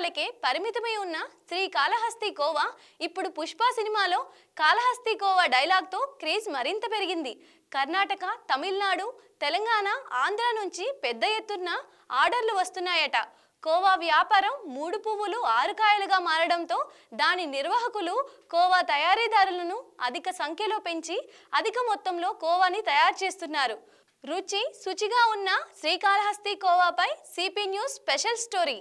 సంవత్సరాలకే పరిమితమై ఉన్న శ్రీకాళహస్తి కోవా ఇప్పుడు పుష్ప సినిమాలో కాళహస్తి కోవా డైలాగ్తో క్రేజ్ మరింత పెరిగింది. కర్ణాటక, తమిళనాడు, తెలంగాణ, ఆంధ్ర నుంచి పెద్ద ఎత్తున ఆర్డర్లు వస్తున్నాయట. కోవా వ్యాపారం 3 పువ్వులు 6 కాయలుగా మారడంతో దాని నిర్వాహకులు కోవా తయారీదారులను అధిక సంఖ్యలో పెంచి అధిక మొత్తంలో కోవాని తయారు చేస్తున్నారు. రుచి శుచిగా ఉన్న శ్రీకాళహస్తి కోవాపై సిపి న్యూస్ స్పెషల్ స్టోరీ.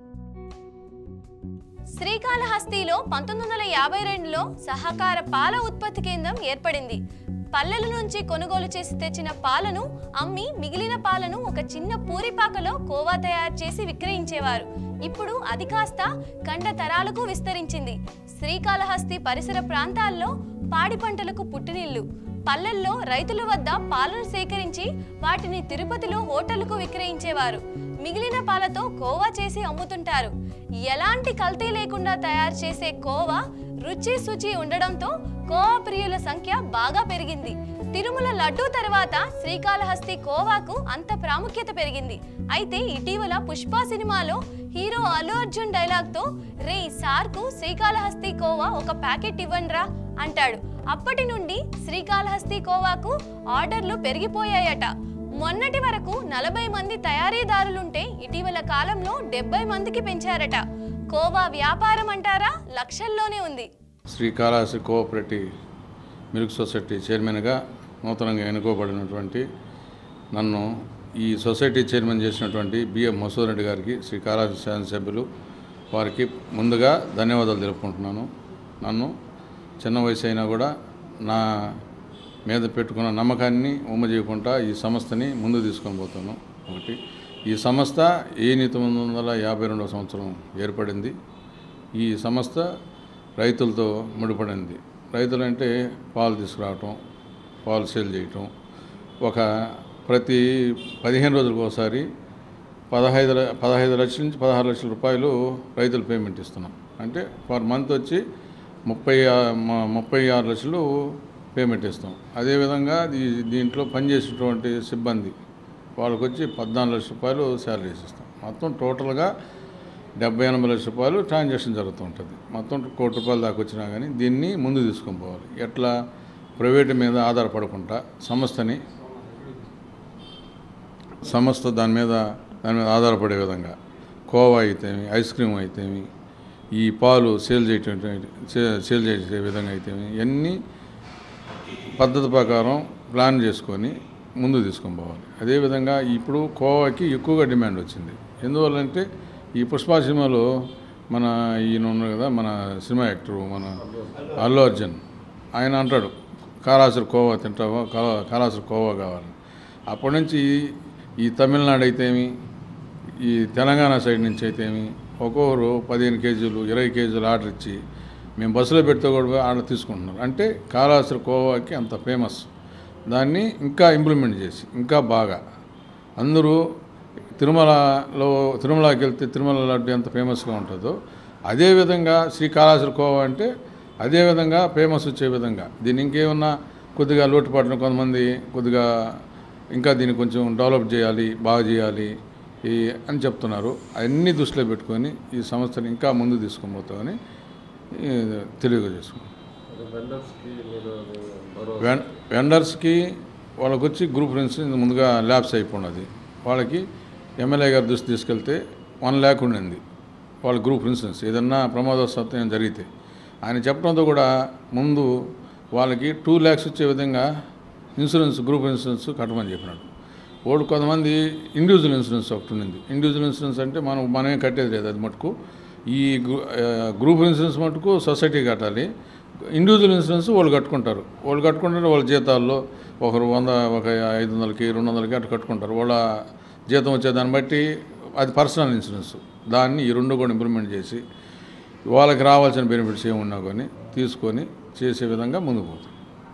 శ్రీకాళహస్తిలో 1952లో సహకార పాల ఉత్పత్తి కేంద్రం ఏర్పడింది. పల్లెల నుంచి కొనుగోలు చేసి తెచ్చిన పాలను అమ్మి మిగిలిన పాలను ఒక చిన్న పూరిపాకలో కోవా తయారు చేసి విక్రయించేవారు. ఇప్పుడు అది కాస్త కండ తరాలకు విస్తరించింది. శ్రీకాళహస్తి పరిసర ప్రాంతాల్లో పాడి పంటలకు పుట్టినిల్లు. పల్లెల్లో రైతుల వద్ద పాలను సేకరించి వాటిని తిరుపతిలో హోటళ్లకు విక్రయించేవారు. మిగిలిన పాలతో కోవా చేసి అమ్ముతుంటారు. ఎలాంటి కల్తీ లేకుండా తయారు చేసే కోవా రుచి శుచి ఉండడంతో కోవా ప్రియుల సంఖ్య బాగా పెరిగింది. తిరుమల లడ్డూ తర్వాత శ్రీకాళహస్తి కోవాకు అంత ప్రాముఖ్యత పెరిగింది. అయితే ఇటీవల పుష్ప సినిమాలో హీరో అల్లు అర్జున్ డైలాగ్తో రే సార్కు శ్రీకాళహస్తి కోవా ఒక ప్యాకెట్ ఇవ్వండ్రా అంటాడు. అప్పటి నుండి శ్రీకాళహస్తి కోవాకు ఆర్డర్లు పెరిగిపోయాయట. మొన్నటి వరకు 40 మంది తయారీదారులుంటే ఇటీవల కాలంలో 70 మందికి పెంచారట. కోవా వ్యాపారం అంటారా లక్షల్లోనే ఉంది. శ్రీకాళహస్తి కోఆపరేటివ్ మిల్క్ సొసైటీ చైర్మన్గా నూతనంగా ఎన్నుకోబడినటువంటి నన్ను ఈ సొసైటీ చైర్మన్ చేసినటువంటి బిఎం మసూద్ రెడ్డి గారికి, శ్రీకాళహస్తి శాసనసభ్యులు వారికి ముందుగా ధన్యవాదాలు తెలుపుకుంటున్నాను. నన్ను చిన్న వయసు అయినా కూడా నా మీద పెట్టుకున్న నమ్మకాన్ని చేయకుండా ఈ సంస్థని ముందు తీసుకొని పోతాను. ఒకటి, ఈ సంస్థ 1952వ సంవత్సరం ఏర్పడింది. ఈ సంస్థ రైతులతో ముడిపడింది. రైతులంటే పాలు తీసుకురావటం, పాలు సేల్ చేయటం, ప్రతి 15 రోజులకు ఒకసారి 15 లక్షల నుంచి 16 లక్షల రూపాయలు రైతులు పేమెంట్ ఇస్తున్నాం. అంటే పర్ మంత్ వచ్చి 36 లక్షలు పేమెంట్ ఇస్తాం. అదేవిధంగా దీంట్లో పనిచేసేటువంటి సిబ్బంది వాళ్ళకి వచ్చి 14 లక్షల రూపాయలు శాలరీస్ ఇస్తాం. మొత్తం టోటల్గా 70-80 లక్షల రూపాయలు ట్రాన్సాక్షన్ జరుగుతూ ఉంటుంది. మొత్తం 1 కోటి రూపాయలు దాకా వచ్చినా కానీ దీన్ని ముందు తీసుకొని పోవాలి. ఎట్లా ప్రైవేటు మీద ఆధారపడకుండా సంస్థ దాని మీద ఆధారపడే విధంగా కోవా అయితేమి, ఐస్ క్రీమ్ అయితేమి, ఈ పాలు సేల్ చేసే విధంగా అయితేమి ఇవన్నీ పద్ధతి ప్రకారం ప్లాన్ చేసుకొని ముందు తీసుకొని పోవాలి. అదేవిధంగా ఇప్పుడు కోవాకి ఎక్కువగా డిమాండ్ వచ్చింది. ఎందువల్లంటే ఈ పుష్ప సినిమాలో ఈయన ఉన్నారు కదా, మన సినిమా యాక్టర్ మన అల్లు అర్జున్, ఆయన అంటాడు కాళహస్తి కోవా తింటావా, కాళహస్తి కోవా కావాలి. అప్పటి నుంచి ఈ తమిళనాడు అయితేమి, ఈ తెలంగాణ సైడ్ నుంచి అయితేమి ఒక్కొక్కరు 15 కేజీలు 20 కేజీలు ఆర్డర్ ఇచ్చి మేము బస్సులో పెడితే కూడా ఆర్డర్ తీసుకుంటున్నారు. అంటే కాళహస్తి కోవాకి అంత ఫేమస్. దాన్ని ఇంకా ఇంప్లిమెంట్ చేసి ఇంకా బాగా అందరూ తిరుమలకి వెళ్తే తిరుమల లడ్డు ఎంత ఫేమస్గా ఉంటుందో అదేవిధంగా శ్రీకాళహస్తి కోవా అంటే అదేవిధంగా ఫేమస్ వచ్చే విధంగా దీన్ని ఇంకేమన్నా కొద్దిగా లోటుపాట్లు కొంతమంది కొద్దిగా ఇంకా దీన్ని కొంచెం డెవలప్ చేయాలి, బాగా చేయాలి అని చెప్తున్నారు. అన్నీ దృష్టిలో పెట్టుకొని ఈ సంస్థను ఇంకా ముందు తీసుకొని పోతామని తెలియజేసుకున్నాం. వెండర్స్కి వాళ్ళకి వచ్చి గ్రూప్ ఇన్సూరెన్స్ ముందుగా ల్యాబ్స్ అయిపోయినది. వాళ్ళకి ఎమ్మెల్యే గారి దృష్టి తీసుకెళ్తే 1 lakh ఉండింది వాళ్ళ గ్రూప్ ఇన్సూరెన్స్. ఏదన్నా ప్రమాదవశాత్తు జరిగితే ఆయన చెప్పడంతో కూడా ముందు వాళ్ళకి 2 lakhs వచ్చే విధంగా ఇన్సూరెన్స్, గ్రూప్ ఇన్సూరెన్స్ కట్టమని చెప్పినాడు. వాడు కొంతమంది ఇండివిజువల్ ఇన్సూరెన్స్ ఒకటి ఉండింది. ఇండివిజువల్ ఇన్సూరెన్స్ అంటే మనమే కట్టేది లేదు. అది మటుకు ఈ గ్రూప్ ఇన్సూరెన్స్ మటుకు సొసైటీ కట్టాలి. ఇండివిజువల్ ఇన్సూరెన్స్ వాళ్ళు కట్టుకుంటారు. వాళ్ళ జీతాల్లో ఒకరు 100, 500కి 200కి అటు కట్టుకుంటారు. వాళ్ళ జీతం వచ్చేదాన్ని బట్టి అది పర్సనల్ ఇన్సూరెన్స్. దాన్ని ఈ 2 కూడా ఇంప్లిమెంట్ చేసి వాళ్ళకి రావాల్సిన బెనిఫిట్స్ ఏమున్నా కానీ తీసుకొని చేసే విధంగా ముందుకు పోతాం.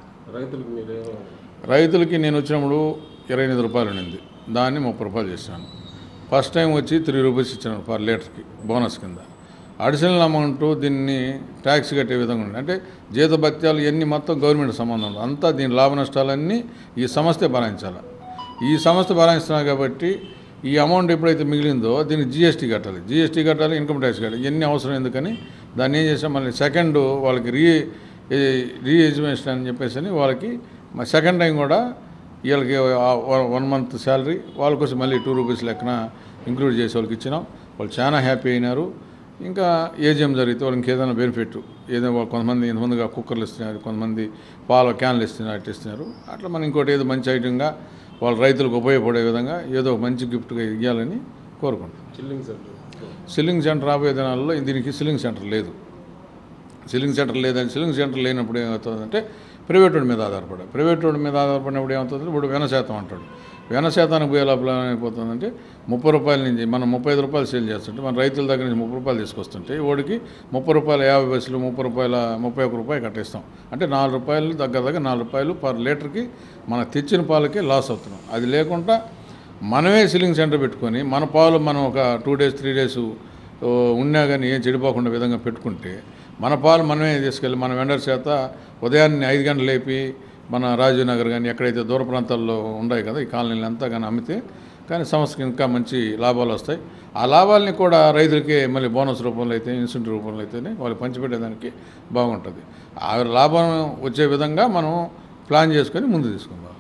రైతులకి నేను వచ్చినప్పుడు 28 రూపాయలు ఉండింది. దాన్ని 30 రూపాయలు చేశాను. ఫస్ట్ టైం వచ్చి 3 రూపీస్ ఇచ్చాను పర్ లీటర్కి బోనస్ కింద. అడిషనల్ అమౌంట్ దీన్ని ట్యాక్స్ కట్టే విధంగా ఉంది. అంటే జీతభత్యాలు ఇవన్నీ మొత్తం గవర్నమెంట్ సంబంధం ఉంది. అంతా దీని లాభ నష్టాలన్నీ ఈ సంస్థే భరాయించాలి. ఈ సంస్థ భరాయిస్తున్నారు కాబట్టి ఈ అమౌంట్ ఎప్పుడైతే మిగిలిందో దీనికి జిఎస్టీ కట్టాలి, ఇన్కమ్ ట్యాక్స్ కట్టాలి. ఇవన్నీ అవసరం ఎందుకని దాన్ని ఏం చేసాం, మళ్ళీ సెకండ్ వాళ్ళకి రీ ఎగ్జిబిషన్ అని చెప్పేసి అని వాళ్ళకి సెకండ్ టైం కూడా వీళ్ళకి 1 మంత్ శాలరీ వాళ్ళ కోసం మళ్ళీ 2 రూపీస్ లెక్కన ఇంక్లూడ్ చేసి వాళ్ళకి ఇచ్చినాం. వాళ్ళు చాలా హ్యాపీ అయినారు. ఇంకా ఏజిఎం జరిగితే వాళ్ళకి ఇంకేదైనా బెనిఫిట్ ఏదో కొంతమంది ఇంతమందిగా కుక్కర్లు ఇస్తున్నారు, కొంతమంది పాల క్యాన్లు ఇస్తున్నారు, అట్లా ఇస్తున్నారు. అట్లా మనం ఇంకోటి ఏదో మంచి ఐటెంగా వాళ్ళ రైతులకు ఉపయోగపడే విధంగా ఏదో మంచి గిఫ్ట్గా ఇవ్వాలని కోరుకుంటున్నాం. సిల్లింగ్ సెంటర్ రాబోయే దినాల్లో దీనికి సిల్లింగ్ సెంటర్ లేదు. సిల్లింగ్ సెంటర్ లేనప్పుడు ఏమవుతుందంటే ప్రైవేట్ వాడి మీద ఆధారపడినప్పుడు ఏమవుతుంది, ఇప్పుడు వెన శాతం అంటాడు. వెన శాతానికి పోయే లోపల ఏమైపోతుందంటే 30 రూపాయల నుంచి మనం 35 రూపాయలు సేల్ చేస్తుంటే మన రైతుల దగ్గర నుంచి 30 రూపాయలు తీసుకొస్తుంటే వాడికి 30 రూపాయలు 50 పైసలు 31 రూపాయలు కట్టిస్తాం. అంటే 4 రూపాయలు దగ్గర 4 రూపాయలు పర్ లీటర్కి మనం తెచ్చిన పాలకి లాస్ అవుతున్నాం. అది లేకుండా మనమే సిల్లింగ్ సెంటర్ పెట్టుకొని మన పాలు మనం ఒక 2 days 3 days ఉన్నా కానీ ఏం చెడిపోకుండా విధంగా పెట్టుకుంటే మన పాలు మనమే తీసుకెళ్ళి మన వెండర్ చేత ఉదయాన్నే 5 గంటలు లేపి మన రాజీవ్ నగర్ కానీ ఎక్కడైతే దూర ప్రాంతాల్లో ఉన్నాయి కదా ఈ కాలనీలు అంతా కానీ అమ్మితే కానీ సంస్థకి ఇంకా మంచి లాభాలు వస్తాయి. ఆ లాభాలని కూడా రైతులకే మళ్ళీ బోనస్ రూపంలో అయితే ఇన్సెంటివ్ రూపంలో అయితేనే వాళ్ళు పంచిపెట్టేదానికి బాగుంటుంది. ఆ లాభం వచ్చే విధంగా మనం ప్లాన్ చేసుకొని ముందు తీసుకుందాం.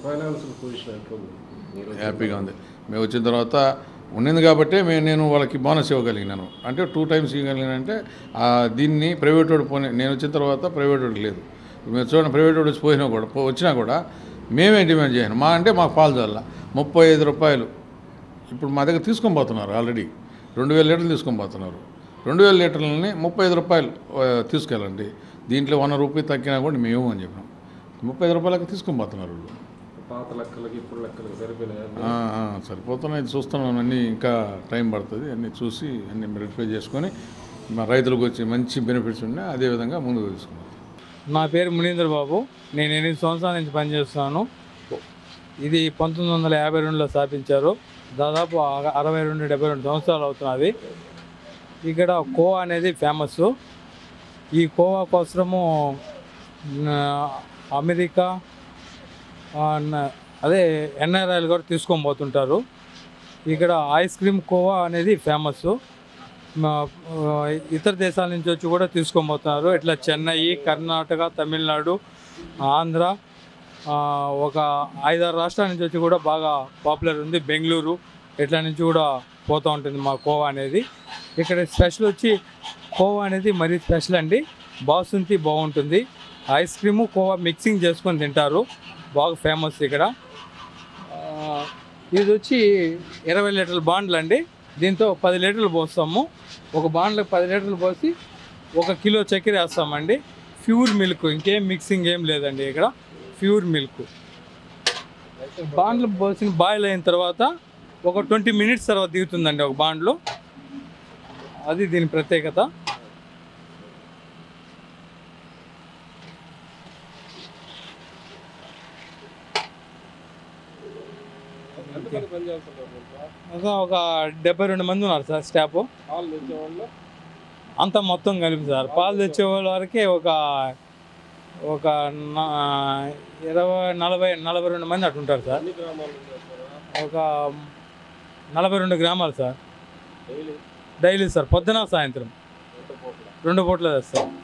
హ్యాపీగా ఉంది. మేము వచ్చిన తర్వాత ఉన్నింది కాబట్టి నేను వాళ్ళకి బోనస్ ఇవ్వగలిగినాను. అంటే 2 times ఇవ్వగలిగినంటే దీన్ని ప్రైవేట్ వాడు నేను వచ్చిన తర్వాత ప్రైవేట్ వాడికి లేదు. మీరు చూడండి, ప్రైవేట్ వాడు వచ్చినా కూడా మేమే డిమాండ్ చేయను. మాకు పాలు చల్ల 35 రూపాయలు ఇప్పుడు మా దగ్గర తీసుకొని పోతున్నారు. ఆల్రెడీ 2000 లీటర్లు తీసుకొని పోతున్నారు. 2000 లీటర్లని 35 రూపాయలు తీసుకెళ్ళండి. దీంట్లో 1 రూపాయి తగ్గినా కూడా మేము అని చెప్పినాం. 35 రూపాయలకి తీసుకొని పోతున్నారు వాళ్ళు. పాత లెక్కలకి ఇప్పుడు లెక్కలకి సరిపోతున్నాయి. చూస్తున్నాం, అన్నీ ఇంకా టైం పడుతుంది. అన్నీ చూసి అన్నీ వెరిఫై చేసుకొని మా రైతులకు వచ్చి మంచి బెనిఫిట్స్ ఉన్నాయి అదేవిధంగా ముందుకు తీసుకున్నాం. నా పేరు మునీందర్ బాబు. నేను 8 సంవత్సరాల నుంచి పనిచేస్తున్నాను. ఇది 1952లో స్థాపించారు. దాదాపు 62-72 సంవత్సరాలు అవుతున్నది. ఇక్కడ కోవా అనేది ఫేమస్. ఈ కోవా కోసము అమెరికా ఎన్ఆర్ఐలు కూడా తీసుకొని పోతుంటారు. ఇక్కడ ఐస్ క్రీమ్ కోవా అనేది ఫేమస్. ఇతర దేశాల నుంచి వచ్చి కూడా తీసుకొని పోతున్నారు. ఇట్లా చెన్నై, కర్ణాటక, తమిళనాడు, ఆంధ్ర, ఒక 5-6 రాష్ట్రాల నుంచి వచ్చి కూడా బాగా పాపులర్ ఉంది. బెంగళూరు ఇట్లా నుంచి కూడా పోతూ ఉంటుంది మా కోవా అనేది. ఇక్కడ స్పెషల్ వచ్చి కోవా అనేది మరీ స్పెషల్ అండి. బాసుంతి బాగుంటుంది. ఐస్ క్రీము కోవా మిక్సింగ్ చేసుకొని తింటారు. బాగా ఫేమస్ ఇక్కడ. ఇది వచ్చి 20 లీటర్ల బాండ్లు అండి. దీంతో 10 లీటర్లు పోస్తాము. ఒక బాండ్లకు 10 లీటర్లు పోసి 1 కిలో చక్కెర వేస్తామండి. ప్యూర్ మిల్క్, ఇంకేం మిక్సింగ్ ఏం లేదండి. ఇక్కడ ప్యూర్ మిల్క్. బాండ్లు పోసిన బాయిల్ అయిన తర్వాత ఒక 20 minutes తర్వాత దిగుతుందండి ఒక బాండ్లో. అది దీని ప్రత్యేకత. ఒక 72 మంది ఉన్నారు సార్ స్టాఫ్. అంతా మొత్తం కలిపి సార్. పాలు తెచ్చే వాళ్ళ వరకే ఒక 42 మంది అట్టుంటారు సార్. ఒక 42 గ్రామాలు సార్. డైలీ సార్, పొద్దున సాయంత్రం 2 పూటలు తెస్తారు.